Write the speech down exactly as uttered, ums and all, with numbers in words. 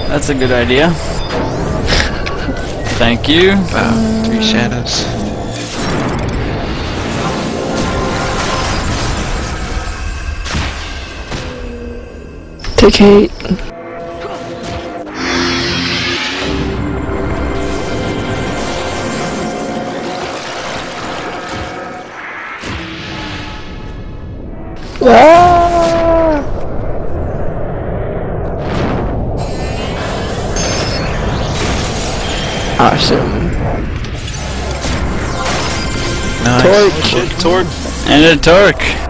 That's a good idea. Thank you. Wow, three shadows. Take eight. Ah! Awesome. Nice. Torque. Shit, torque. And a torque.